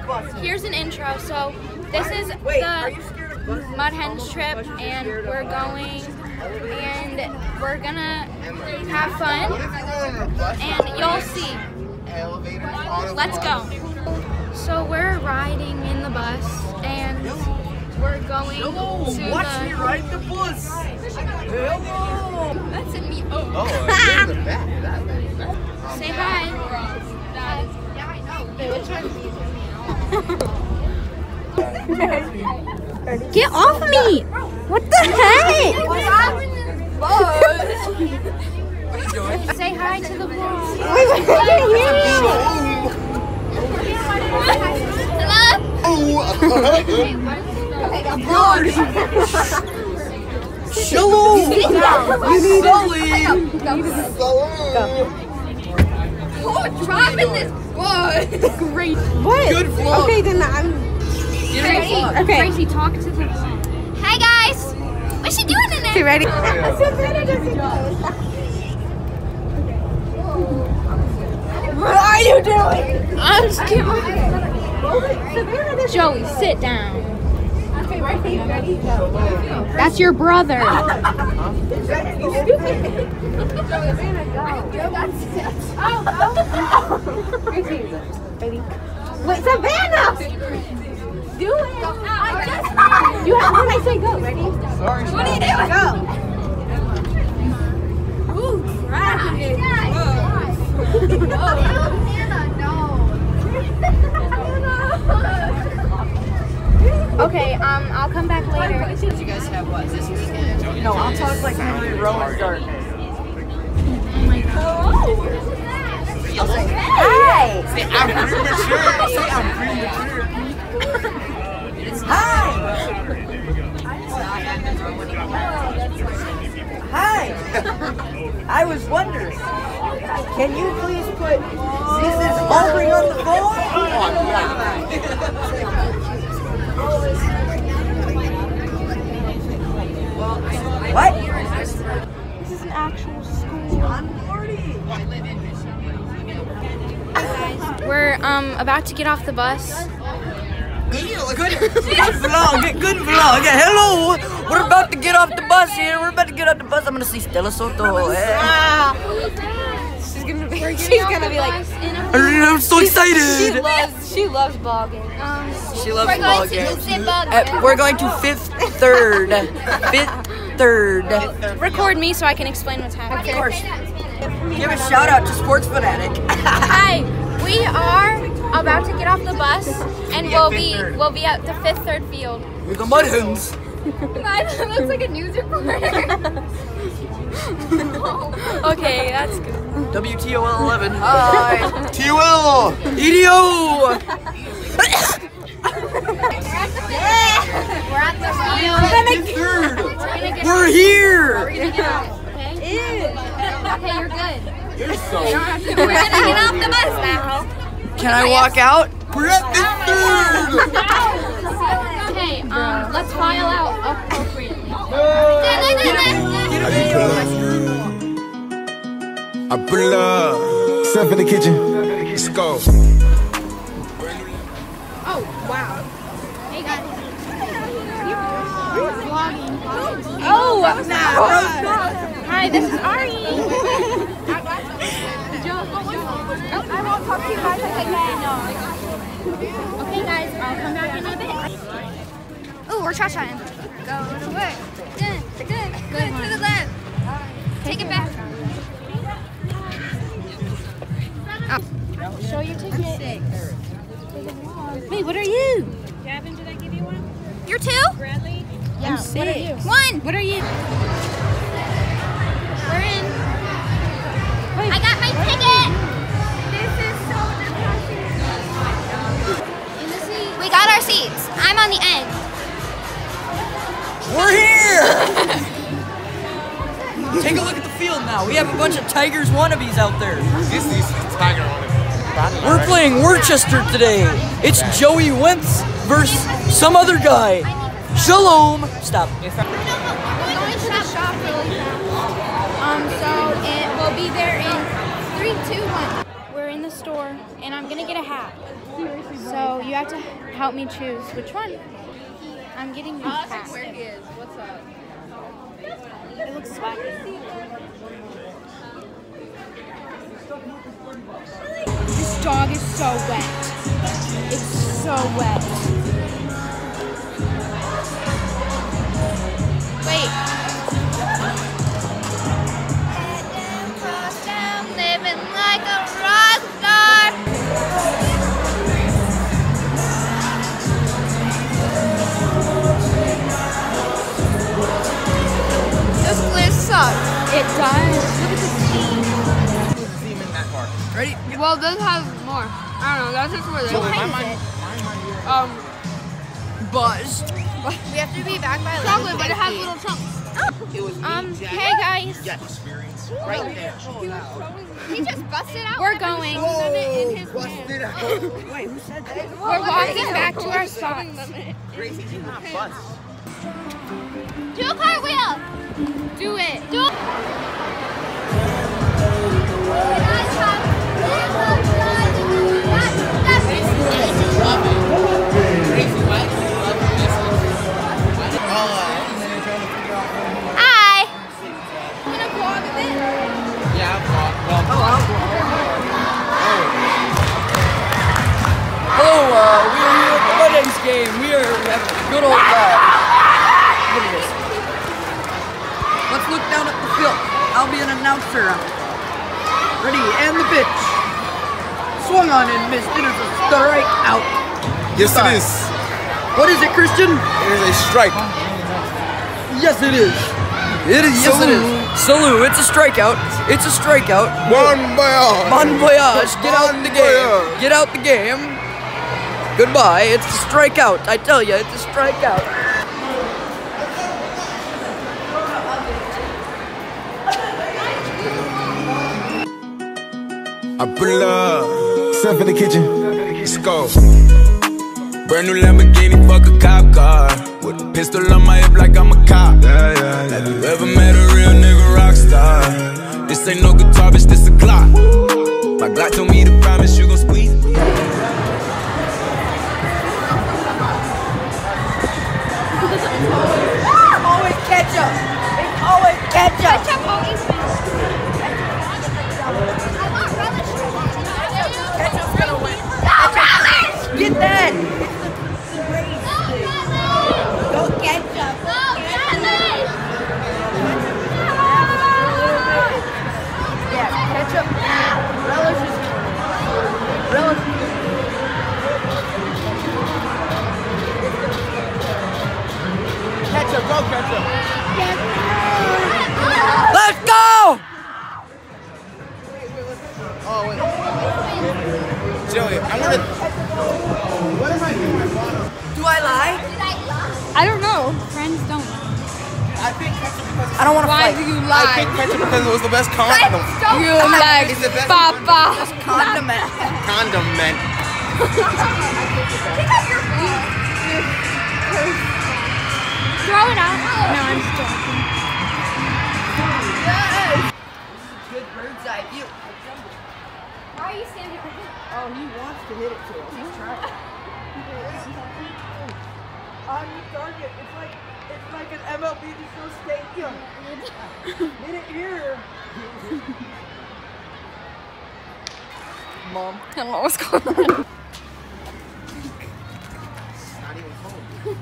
here's an intro. So this is the Mud Hens trip, and we're going, and we're gonna have fun, and you'll see. Let's go. So we're riding in the bus, and we're going to watch me ride the bus. Hello. That's in me. Oh, Say in the back. hi. Get off me! What the heck? Say hi to the vlog. Wait, I can't hear you. Shalom. You need Sully. Dropping this bus. Great. What? Good vlog. Okay, then I'm. Tracy, Okay. Tracy, talk to the vlog. Hi guys. What's she doing in there? Okay, ready? What are you doing? I'm just kidding. Joey, sit down. Okay, ready? Go. That's your brother. Ready? Wait, Savannah! Do it! You have when I say go. Ready? Sorry. What are you doing? Go! Ooh, crap! Okay, I'll come back later. You guys have what? This weekend? No, I'll talk like Henry Rowan Dartness. Hi! Say I'm premature. Say I'm premature. Hi! Hi! I was wondering, can you please put Mrs. Albring on the phone? What? This is an actual school. I'm 40. We're about to get off the bus. Good vlog. Yeah, hello. We're about to get off the bus here. I'm gonna see Stella Soto. She's gonna be like, I'm so excited. she loves bogging. She loves vlogging. We're going to fifth third. Record me so I can explain what's happening. Of course. Give a shout out to Sports Fanatic. Hi, we are about to get off the bus, and we'll be at the fifth third field. We're the Mud Hens. Mine looks like a news reporter. Okay, that's good. WTOL 11. Hi. TOL. EDO. We're at the field. We're here. Okay, you're good. You're so. We're gonna get off the bus now. Can I walk out? We're at the third. Okay, let's file out appropriately. I pull up. Step in the kitchen. Let's go. Oh, wow. Hey guys. Vlogging. Oh, Hi, this is Ari. I won't talk to you guys again. Okay guys, I'll come back in a bit. Ooh, we're cha-chaing. Go to work. Good. Good to the left. Take it back. Show your ticket. Wait, what are you? Gavin, did I give you one? You're two? Bradley? Yeah, what are you? One. What are you? We're in. I got my ticket. This is so depressing. We got our seats. I'm on the end. We're here. Take a look at the field now. We have a bunch of Tigers wannabes out there. This is Tiger on it. We're playing Worcester today. It's Joey Wentz versus some other guy. Shalom. Stop. We're going to the shop really fast. So we'll be there in 3, 2, 1. We're in the store, and I'm gonna get a hat. So you have to help me choose which one. I'm getting these past. Where he is. What's up? It looks swaggy. This dog is so wet. It's so wet. Wait. Living like a rock star. This place sucks. It does. Look at the steam. Ready? Well, this has more. I don't know. That's just where they What is it? Buzz. We have to be back by chocolate, but it has little chunks. Hey guys. Yes. Right there. He just busted out. We're going. Busted out. Wait, who said that? We're walking back to our spots. Gracie, do not bust. Do a cartwheel. Do it. Do it. Hi. I'm gonna vlog a bit. Yeah, Hello, we are here at the Mondays game. We are having a good old time. Look at this. Let's look down at the field. I'll be an announcer. Ready, and the pitch. Swung on and missed. It is a strike out. Yes, it is. What is it, Christian? It is a strike. Yes, it is. It is. Yes, it is. Salute. It's a strikeout. It's a strikeout. Bon voyage. Bon voyage. Get out Bon the game. voyage. Get out the game. Goodbye. It's a strikeout. I tell you, it's a strikeout. I pull up. Step in the kitchen. Let's go. Brand new Lamborghini, fuck a cop car. With a pistol on my hip like I'm a cop. Have you ever met a real nigga rock star? This ain't no guitar, bitch, this a clock. My Glock told me to promise you gon' squeeze. Always ketchup. It's always ketchup. Ketchup always Ketchup's gonna win. Get that. Go ketchup. Yeah, ketchup. Relish is. Relish. Ketchup, go ketchup. Let's go. Oh, wait. Joey, I'm gonna. What am I doing? Do I lie? I don't know. Friends don't. I think ketchup because I don't want to Why fight. do you I lie? think ketchup because it was the best condom. You like It's the best Papa. Condiment. condiment. Throw it out. No, I'm joking. Good bird's eye view. Why are you standing right here? Oh, he wants to hit it to us. He's trying. On target. It's like an MLB Show stadium. Hit it here. Mom. Hello, what's going on? Not even cold.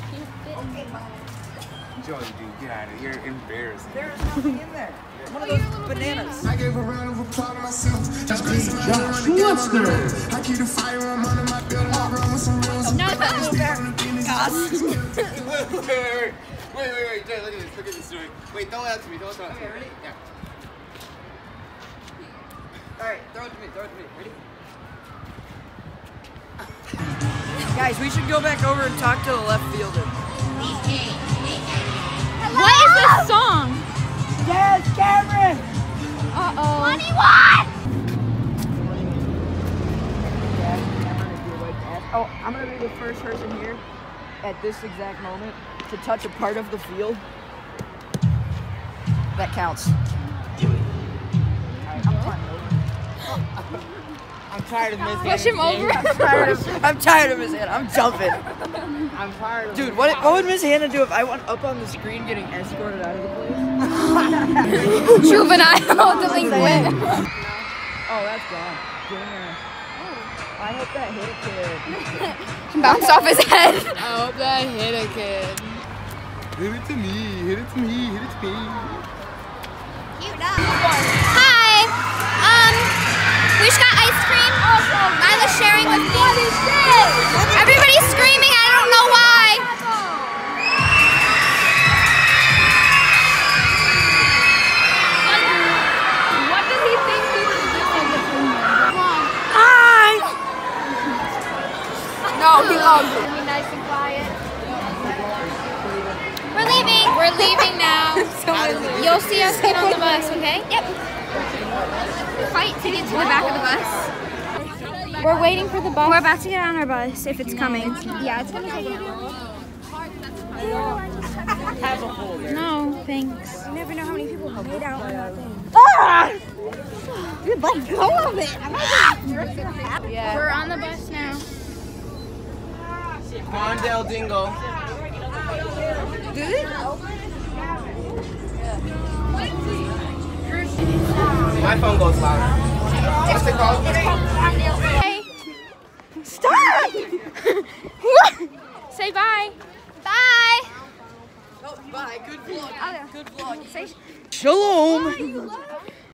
Joey, dude, get out of here. You're embarrassing. There's nothing in there. One of those bananas. I gave a round of applause to myself. Just crazy, I keep the fire on my building. I run with some real. No, that's a little bear. Wait, Jay, look at this, Joey. Wait, throw it out to me, throw it out to me. ready? Yeah. Alright, throw it to me, Ready? Guys, we should go back over and talk to the left fielder. What is this song? Yes, Cameron! Uh-oh. 21! Oh, I'm gonna be the first person here at this exact moment to touch a part of the field. That counts. Alright, I'm climbing over. I'm tired of Miss Hannah. Push him over. I'm tired of Miss Hannah. I'm jumping. I'm tired of Dude, what would Miss Hannah do if I went up on the screen getting escorted out of the place? Juvenile delinquent. Oh, that's gone. Dinner. I hope that hit a kid. Bounce off his head. I hope that hit a kid. Hit it to me, hit it to me, hit it to me. Hi. We just got ice cream. I was sharing with me. Everybody's screaming. I don't know why. What does he think he was doing? Hi. No, he loves it. Be nice and quiet. We're leaving. We're leaving now. You'll see us get on the bus, okay? Yep. Fight to get to the back of the bus. We're waiting for the bus. We're about to get on our bus if it's coming. Yeah, it's gonna take a while. No, thanks. You never know how many people have made out on that thing. Ah! Dude, let go of it. Yeah. We're on the bus now. Come on, Del Dingo. My phone goes loud. What's it called? Hey. Stop! Say bye. Bye. Oh, bye. Good vlog. Good vlog. Say Shalom.